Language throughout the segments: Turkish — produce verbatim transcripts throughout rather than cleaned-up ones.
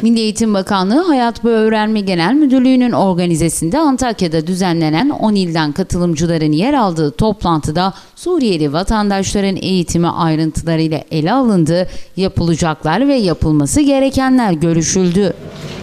Milli Eğitim Bakanlığı Hayat Boyu Öğrenme Genel Müdürlüğü'nün organizesinde Antakya'da düzenlenen on ilden katılımcıların yer aldığı toplantıda Suriyeli vatandaşların eğitimi ayrıntılarıyla ele alındı, yapılacaklar ve yapılması gerekenler görüşüldü.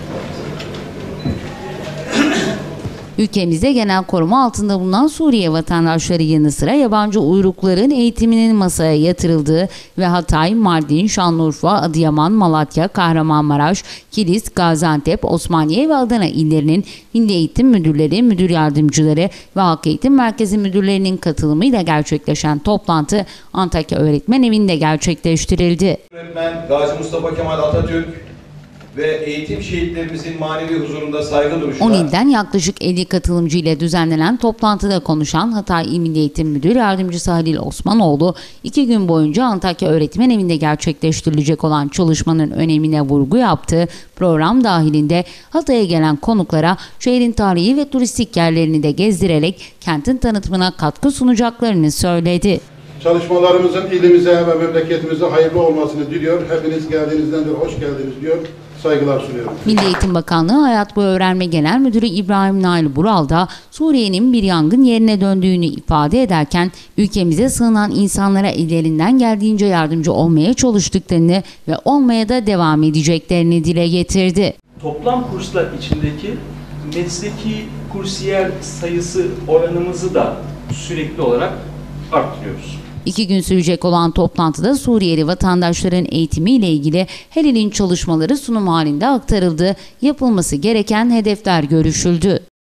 Ülkemizde genel koruma altında bulunan Suriye vatandaşları yanı sıra yabancı uyrukların eğitiminin masaya yatırıldığı ve Hatay, Mardin, Şanlıurfa, Adıyaman, Malatya, Kahramanmaraş, Kilis, Gaziantep, Osmaniye ve Adana illerinin Milli Eğitim Müdürleri, Müdür Yardımcıları ve Halk Eğitim Merkezi Müdürlerinin katılımıyla gerçekleşen toplantı Antakya Öğretmen Evi'nde gerçekleştirildi. Öğretmen Gazi Mustafa Kemal Atatürk ve eğitim şehitlerimizin manevi huzurunda saygı duruşuna... on ilden yaklaşık elli katılımcı ile düzenlenen toplantıda konuşan Hatay İl Milli Eğitim Müdür Yardımcısı Halil Osmanoğlu, iki gün boyunca Antakya Öğretmen Evi'nde gerçekleştirilecek olan çalışmanın önemine vurgu yaptı. Program dahilinde Hatay'a gelen konuklara şehrin tarihi ve turistik yerlerini de gezdirerek kentin tanıtımına katkı sunacaklarını söyledi. Çalışmalarımızın ilimize ve memleketimize hayırlı olmasını diliyor. Hepiniz geldiğinizden de hoş geldiniz diyor. Saygılar sunuyorum. Milli Eğitim Bakanlığı Hayat Boyu Öğrenme Genel Müdürü İbrahim Nail Bural da Suriye'nin bir yangın yerine döndüğünü ifade ederken ülkemize sığınan insanlara ellerinden geldiğince yardımcı olmaya çalıştıklarını ve olmaya da devam edeceklerini dile getirdi. Toplam kurslar içindeki mesleki kursiyer sayısı oranımızı da sürekli olarak arttırıyoruz. İki gün sürecek olan toplantıda Suriyeli vatandaşların eğitimiyle ilgili her ilin çalışmaları sunum halinde aktarıldı, yapılması gereken hedefler görüşüldü.